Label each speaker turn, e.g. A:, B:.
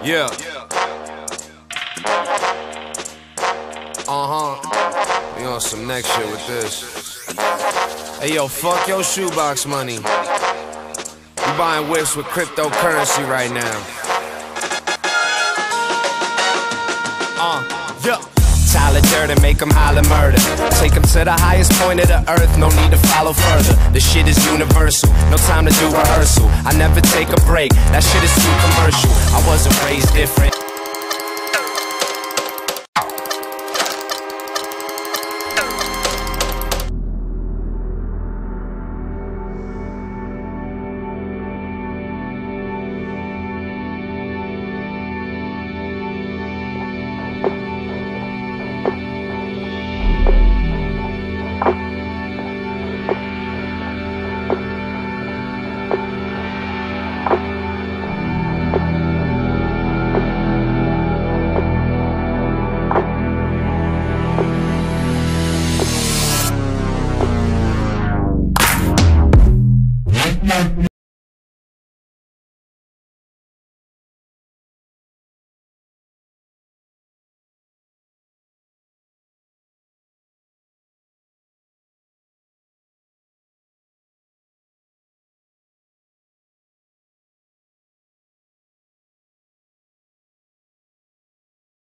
A: Yeah. We on some next shit with this. Hey yo, fuck your shoebox money. You buying whips with cryptocurrency right now. Yeah.
B: Tyler Durden, make them holler murder. Take them to the highest point of the earth, no need to follow further. The shit is universal, no time to do rehearsal. I never take a break, that shit is too commercial. I wasn't raised different.